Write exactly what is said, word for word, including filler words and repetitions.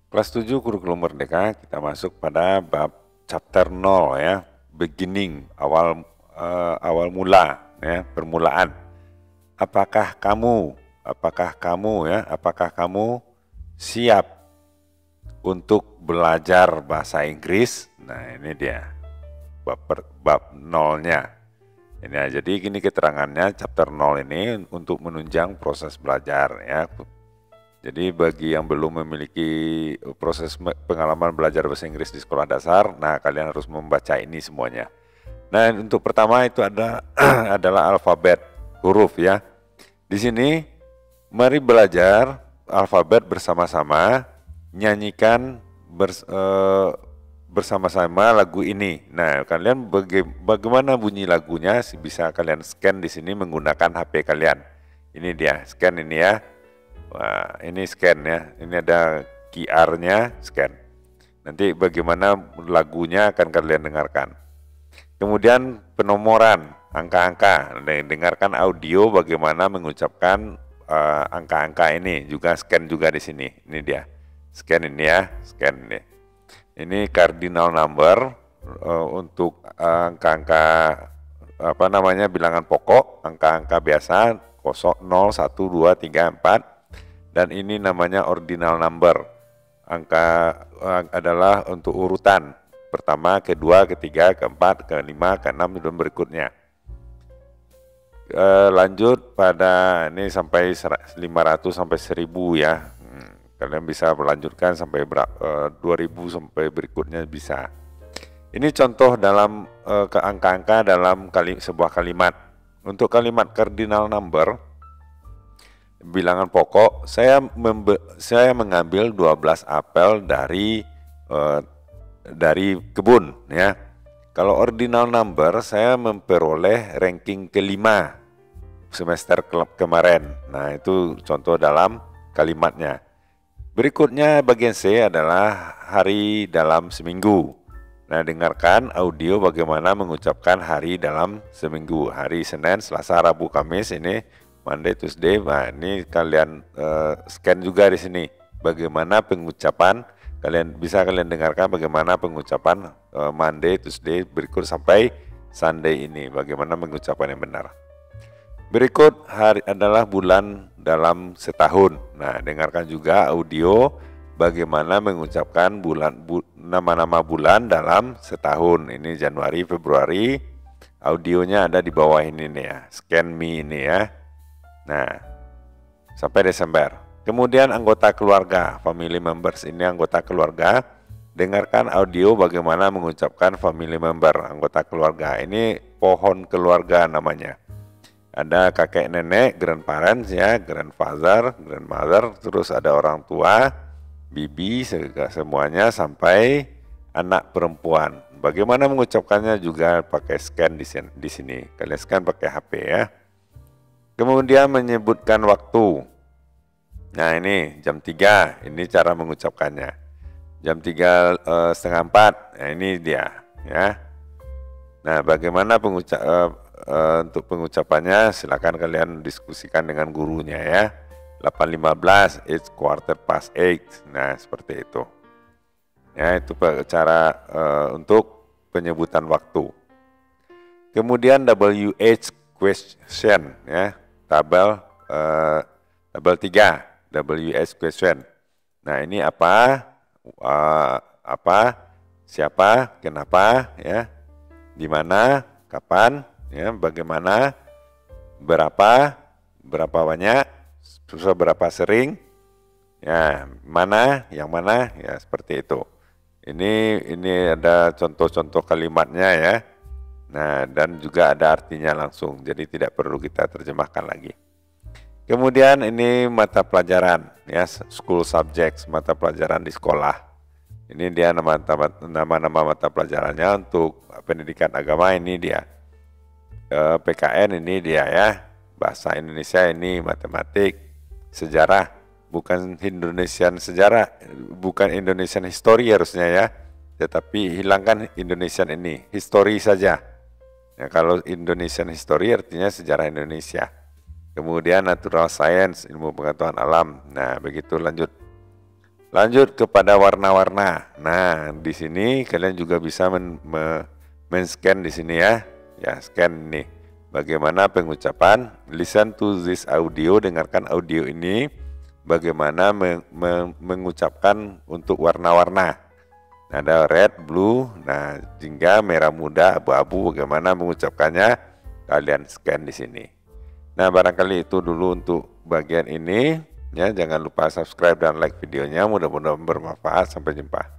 Kelas tujuh kurikulum merdeka, kita masuk pada bab chapter nol ya, beginning, awal uh, awal mula ya, permulaan. Apakah kamu, apakah kamu ya, apakah kamu siap untuk belajar bahasa Inggris? Nah, ini dia bab per, bab nolnya. Ini ya, jadi gini keterangannya chapter nol ini untuk menunjang proses belajar ya. Jadi bagi yang belum memiliki proses pengalaman belajar bahasa Inggris di sekolah dasar, nah kalian harus membaca ini semuanya. Nah, untuk pertama itu ada adalah alfabet huruf ya. Di sini mari belajar alfabet bersama-sama, nyanyikan bers, eh, bersama-sama lagu ini. Nah, kalian baga bagaimana bunyi lagunya bisa kalian scan di sini menggunakan H P kalian. Ini dia, scan ini ya. Wah, ini scan ya. Ini ada Q R-nya, scan. Nanti bagaimana lagunya akan kalian dengarkan. Kemudian penomoran, angka-angka. Dengarkan audio bagaimana mengucapkan uh, angka-angka ini. Juga scan juga di sini. Ini dia. Scan ini ya, scan ini. Ini cardinal number uh, untuk angka-angka uh, apa namanya bilangan pokok, angka-angka biasa nol, satu, dua, tiga, empat. Dan ini namanya ordinal number. Angka uh, adalah untuk urutan pertama, kedua, ketiga, keempat, kelima, keenam dan berikutnya. Uh, lanjut pada ini sampai lima ratus sampai seribu ya. Hmm, kalian bisa melanjutkan sampai uh, dua ribu sampai berikutnya bisa. Ini contoh dalam uh, angka-angka dalam kali, sebuah kalimat. Untuk kalimat cardinal number bilangan pokok, saya membe saya mengambil dua belas apel dari uh, dari kebun ya. Kalau ordinal number saya memperoleh ranking kelima semester ke kemarin. Nah, itu contoh dalam kalimatnya. Berikutnya bagian C adalah hari dalam seminggu. Nah, dengarkan audio bagaimana mengucapkan hari dalam seminggu. Hari Senin, Selasa, Rabu, Kamis ini Monday, Tuesday. Nah, ini kalian uh, scan juga di sini. Bagaimana pengucapan, kalian bisa kalian dengarkan bagaimana pengucapan uh, Monday, Tuesday berikut sampai Sunday ini. Bagaimana mengucapkan yang benar. Berikut hari adalah bulan dalam setahun. Nah, dengarkan juga audio bagaimana mengucapkan bulan bu, nama-nama bulan dalam setahun. Ini Januari, Februari. Audionya ada di bawah ini nih ya. Scan me ini ya. Nah, sampai Desember. Kemudian anggota keluarga, family members, ini anggota keluarga. Dengarkan audio bagaimana mengucapkan family member, anggota keluarga. Ini pohon keluarga namanya. Ada kakek nenek, grandparents ya, grandfather, grandmother, terus ada orang tua, bibi, semuanya sampai anak perempuan. Bagaimana mengucapkannya juga pakai scan di sini. Kalian scan pakai H P ya. Kemudian menyebutkan waktu. Nah, ini jam tiga, ini cara mengucapkannya. Jam tiga eh, setengah empat, nah ini dia ya. Nah, bagaimana pengucap, eh, eh, untuk pengucapannya silakan kalian diskusikan dengan gurunya ya. delapan lima belas, it's quarter past eight. Nah, seperti itu. Ya, itu cara eh, untuk penyebutan waktu. Kemudian W H question ya. Tabel uh, tabel tiga W H question. Nah, ini apa uh, apa siapa kenapa ya, di mana kapan ya, bagaimana, berapa berapa banyak, berapa sering ya, mana yang mana ya, seperti itu. Ini ini ada contoh-contoh kalimatnya ya. Nah, dan juga ada artinya langsung, jadi tidak perlu kita terjemahkan lagi. Kemudian ini mata pelajaran, ya, school subjects, mata pelajaran di sekolah. Ini dia nama-nama mata pelajarannya. Untuk pendidikan agama ini dia, e, P K N ini dia ya, bahasa Indonesia ini matematik, sejarah, bukan Indonesian sejarah, bukan Indonesian history harusnya ya, tetapi hilangkan Indonesian ini, history saja. Ya, kalau Indonesian history artinya sejarah Indonesia. Kemudian natural science, ilmu pengetahuan alam. Nah, begitu lanjut. Lanjut kepada warna-warna. Nah, di sini kalian juga bisa men, me, men-scan di sini ya. Ya, scan nih. Bagaimana pengucapan listen to this audio, dengarkan audio ini. Bagaimana me, me, mengucapkan untuk warna-warna. Nah, ada red, blue, nah jingga, merah muda, abu-abu. Bagaimana mengucapkannya? Kalian scan di sini. Nah, barangkali itu dulu untuk bagian ini. Ya, jangan lupa subscribe dan like videonya. Mudah-mudahan bermanfaat. Sampai jumpa.